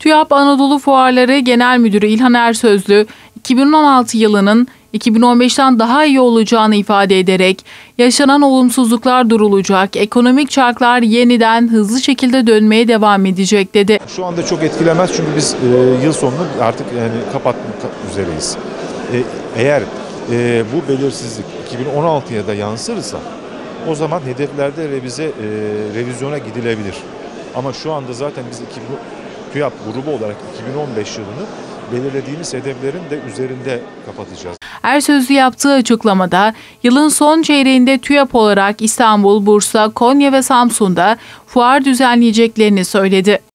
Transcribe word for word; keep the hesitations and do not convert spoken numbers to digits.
TÜYAP Anadolu Fuarları Genel Müdürü İlhan Ersözlü, iki bin on altı yılının iki bin on beşten daha iyi olacağını ifade ederek, yaşanan olumsuzluklar durulacak, ekonomik çarklar yeniden hızlı şekilde dönmeye devam edecek dedi. Şu anda çok etkilemez çünkü biz e, yıl sonunu artık yani kapatmak üzereyiz. E, eğer e, bu belirsizlik iki bin on altıya da yansırsa o zaman hedeflerde revize, e, revizyona gidilebilir. Ama şu anda zaten biz TÜYAP grubu olarak iki bin on beş yılını belirlediğimiz hedeflerin de üzerinde kapatacağız. Ersözlü yaptığı açıklamada yılın son çeyreğinde TÜYAP olarak İstanbul, Bursa, Konya ve Samsun'da fuar düzenleyeceklerini söyledi.